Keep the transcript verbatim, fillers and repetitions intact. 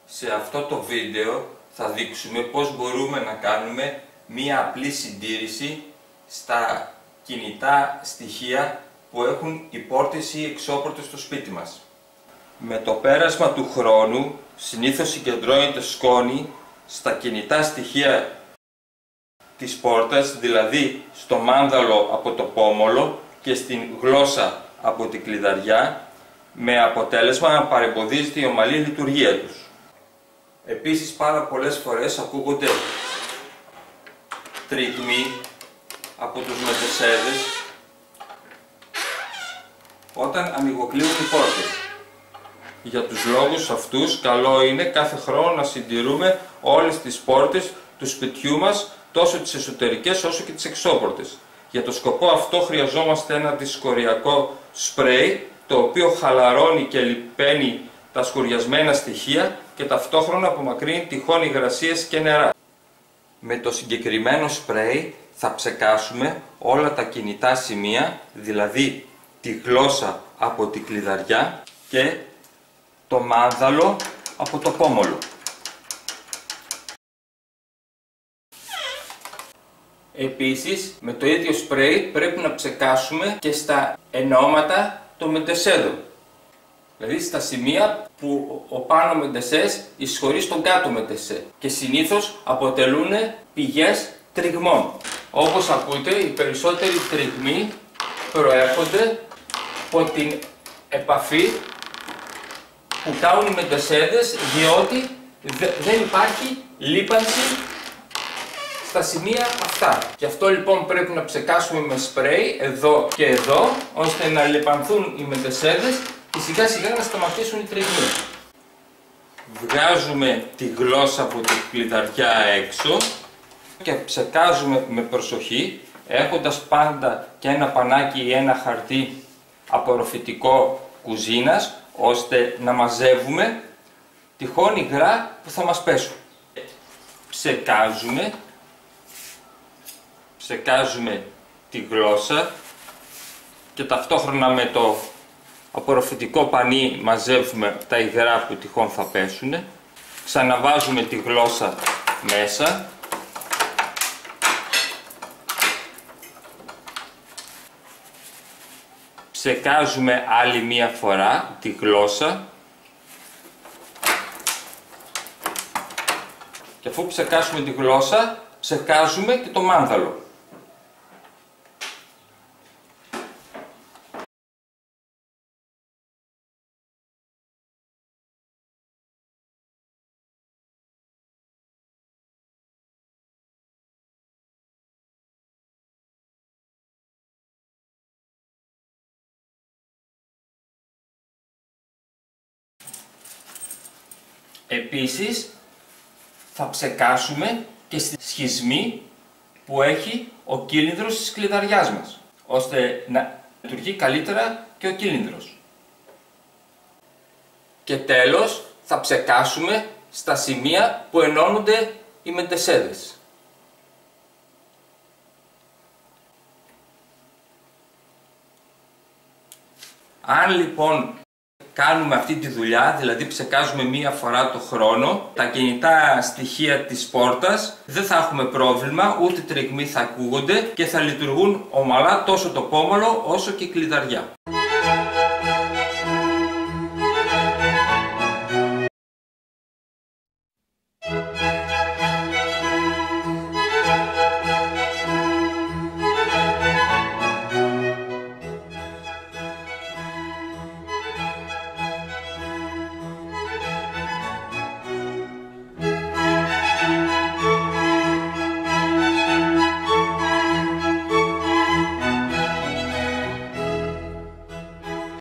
Σε αυτό το βίντεο θα δείξουμε πώς μπορούμε να κάνουμε μία απλή συντήρηση στα κινητά στοιχεία που έχουν οι πόρτες ή εξώπορτες στο σπίτι μας. Με το πέρασμα του χρόνου συνήθως συγκεντρώνεται σκόνη στα κινητά στοιχεία της πόρτας, δηλαδή στο μάνδαλο από το πόμολο και στην γλώσσα από την κλειδαριά, με αποτέλεσμα να παρεμποδίζεται η ομαλή λειτουργία τους. Επίσης πάρα πολλές φορές ακούγονται τριγμοί από τους μετεσέδες όταν ανοιγοκλείουν οι πόρτες. Για τους λόγους αυτούς καλό είναι κάθε χρόνο να συντηρούμε όλες τις πόρτες του σπιτιού μας, τόσο τις εσωτερικές όσο και τις εξώπορτες. Για το σκοπό αυτό χρειαζόμαστε ένα αντισκοριακό σπρέι, το οποίο χαλαρώνει και λιπαίνει τα σκουριασμένα στοιχεία και ταυτόχρονα απομακρύνει τυχόν υγρασίες και νερά. Με το συγκεκριμένο σπρέι θα ψεκάσουμε όλα τα κινητά σημεία, δηλαδή τη γλώσσα από την κλειδαριά και το μάνδαλο από το πόμολο. Επίσης, με το ίδιο σπρέι πρέπει να ψεκάσουμε και στα ενώματα των μετεσέδων. Δηλαδή στα σημεία που ο πάνω μετεσές εισχωρεί στον κάτω μετεσέ και συνήθως αποτελούν πηγές τριγμών. Όπως ακούτε, οι περισσότεροι τριγμοί προέρχονται από την επαφή που κάνουν οι μετεσέδες, διότι δεν υπάρχει λίπανση στα σημεία αυτά. Γι' αυτό λοιπόν πρέπει να ψεκάσουμε με σπρέι εδώ και εδώ, ώστε να λιπανθούν οι μετεσέδες και σιγά σιγά να σταματήσουν οι τριγμοί. Βγάζουμε τη γλώσσα από την κλειδαριά έξω και ψεκάζουμε με προσοχή, έχοντας πάντα και ένα πανάκι ή ένα χαρτί απορροφητικό κουζίνας, ώστε να μαζεύουμε τυχόν υγρά που θα μας πέσουν. Ψεκάζουμε, ψεκάζουμε τη γλώσσα και ταυτόχρονα με το απορροφητικό πανί μαζεύουμε τα υγρά που τυχόν θα πέσουν. Ξαναβάζουμε τη γλώσσα μέσα. Ψεκάζουμε άλλη μία φορά τη γλώσσα και αφού ψεκάσουμε τη γλώσσα, ψεκάζουμε και το μάνδαλο. Επίσης, θα ψεκάσουμε και στη σχισμή που έχει ο κύλινδρος της κλειδαριάς μας, ώστε να λειτουργεί καλύτερα και ο κύλινδρος. Και τέλος, θα ψεκάσουμε στα σημεία που ενώνονται οι μετεσέδες. Αν λοιπόν κάνουμε αυτή τη δουλειά, δηλαδή ψεκάζουμε μία φορά το χρόνο, τα κινητά στοιχεία της πόρτας δεν θα έχουμε πρόβλημα, ούτε τριγμοί θα ακούγονται και θα λειτουργούν ομαλά τόσο το πόμολο όσο και η κλειδαριά.